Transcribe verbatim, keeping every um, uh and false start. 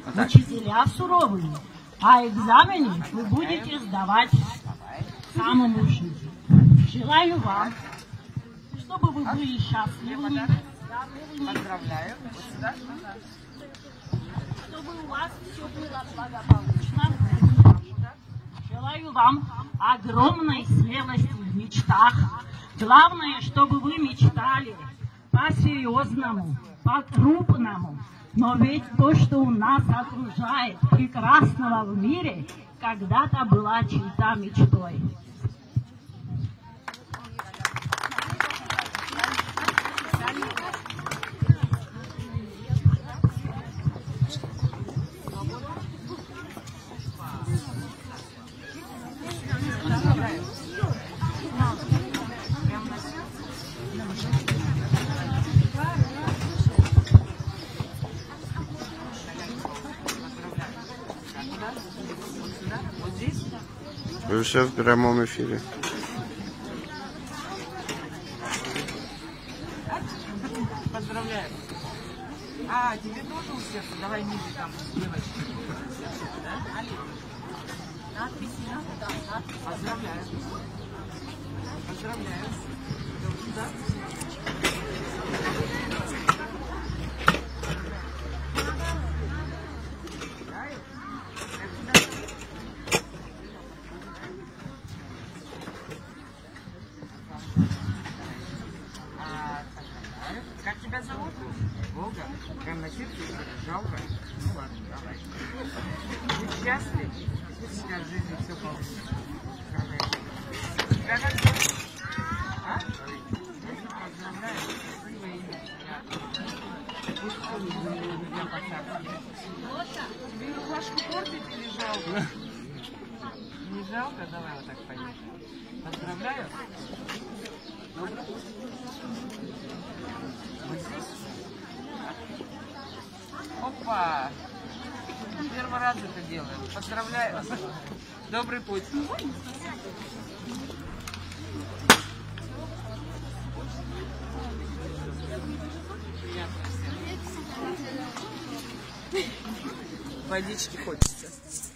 учителя суровые, а экзамены вы будете сдавать самым лучшим. Желаю вам, чтобы вы были счастливыми, поздравляю, чтобы у вас все было благополучно. Желаю вам огромной смелости в мечтах. Главное, чтобы вы мечтали по-серьезному, по-крупному. Но ведь то, что у нас окружает прекрасного в мире, когда-то была чьей-то мечтой. Вы все в прямом эфире. Поздравляю. А, тебе тоже усердно? Давай ниже там, девочки. Да? Надпись, да? Поздравляю. Поздравляю. Да? Как тебя зовут? Волга? Прям на сердце жалко? Ну ладно, давай. Будь счастлив, пусть у тебя в жизни все получится. Тебя как зовут? А? Поздравляю, красивое имя. Пусть ходит за меня по-царски. Тебе рубашку портить или жалко? Не жалко? Давай вот так поедем. Поздравляю. Добро. Вот здесь. Опа! Первый раз это делаем. Поздравляю. Добрый путь. Водички хочется.